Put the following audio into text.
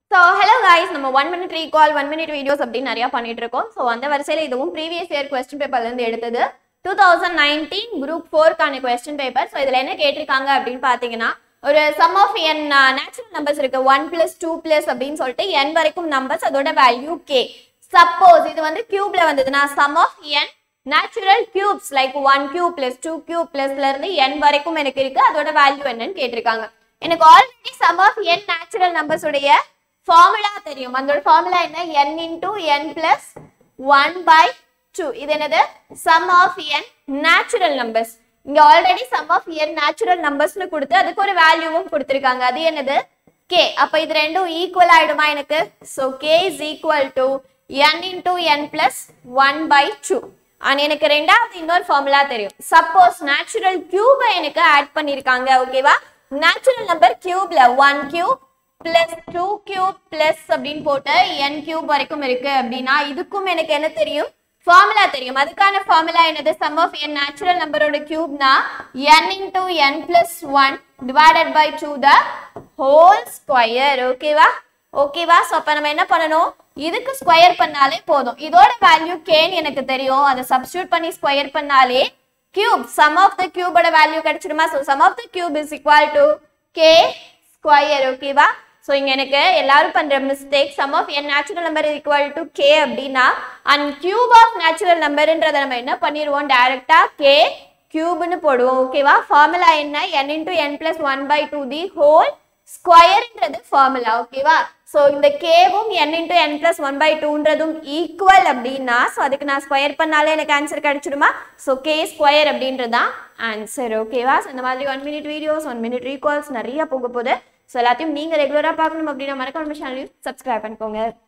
So hello guys, நம்ம 1 minute recall 1 minute videos அப்படி நிறைய பண்ணிட்டு இருக்கோம். So அந்த வரிசையில இதுவும் previous year question paperல இருந்து எடுத்தது 2019 group 4 கான question paper. So இதுல என்ன கேட்டிருக்காங்க அப்படினு பாத்தீங்கன்னா ஒரு sum of n natural numbers இருக்கு 1 plus 2 plus அப்படினு சொல்லிட்டு n வரைக்கும் numbers அதோட value k. Suppose இது வந்து cubeல வந்ததுனா sum of n natural cubes like 1 cube plus 2 cube plus ல இருந்து n வரைக்கும் எனக்கு இருக்கு அதோட value என்னன்னு கேட்டிருக்காங்க. எனக்கு already sum of n natural numbers உடைய formula தெரியும். அதோட formula என்ன n into n plus 1 by 2. இது என்னது sum of n natural numbers. இங்க already sum of n natural numbers னு கொடுத்து அதுக்கு ஒரு வேல்யூவும் கொடுத்திருக்காங்க. அது என்னது k. அப்ப இது ரெண்டும் ஈக்குவல் ஆயிடுமா எனக்கு? So k is equal to n into n plus 1 by 2. ஆனா எனக்கு ரெண்டாவது இன்னொரு ஃபார்முலா தெரியும். சப்போஸ் நேச்சுரல் கியூப எனக்கு ஆட் பண்ணிருக்காங்க. ஓகேவா? நேச்சுரல் நம்பர் கியூப்ல 1 கியூப் plus 2 cube plus அப்படினு போட்டு n cube வரைக்கும் இருக்கு அப்படினா இதுக்கும் எனக்கு என்ன தெரியும்? ஃபார்முலா தெரியும். அதுக்கான ஃபார்முலா என்னது? sum of n natural number ஓட cube னா n into n plus 1 divided by 2 the whole square. ஓகேவா? ஓகேவா? சோ அப்ப நம்ம என்ன பண்ணனும்? இதுக்கு ஸ்கொயர் பண்ணாலே போதும். இதோட வேல்யூ k ன்னு எனக்கு தெரியும். அதை சப்ஸ்டிட்யூட் பண்ணி ஸ்கொயர் பண்ணாலே cube sum of the cube ஓட வேல்யூ கிடைச்சிடுமா? so sum of the cube is equal to k square. ஓகேவா? So இங்க எனக்கு எல்லாரும் பண்ற mistake sum of n natural number is equal to k அப்படினா and cube of natural numberன்றத நம்ம என்ன பண்ணிடுவோம்? டைரக்டா k cube னு போடுவோம். ஓகேவா? ஃபார்முலா என்ன? n into n plus 1 by 2 the whole squareன்றது ஃபார்முலா. ஓகேவா? so இந்த k வும் n into n plus 1 by 2ன்றதும் ஈக்குவல் அப்படினா so அதுக்கு நான் ஸ்கொயர் பண்ணாலே எனக்கு ஆன்சர் கிடைச்சிடுமா? so k ஸ்கொயர் அப்படின்றதான் ஆன்சர். ஓகேவா? so இந்த மாதிரி 1 minute videos 1 minute recalls நிறைய போக போகுது. So எல்லாத்தையும் நீங்க ரெகுலரா பார்க்கணும் அப்படினா மறக்காம நம்ம சேனலை சப்ஸ்கிரைப் பண்ணிக்கோங்க.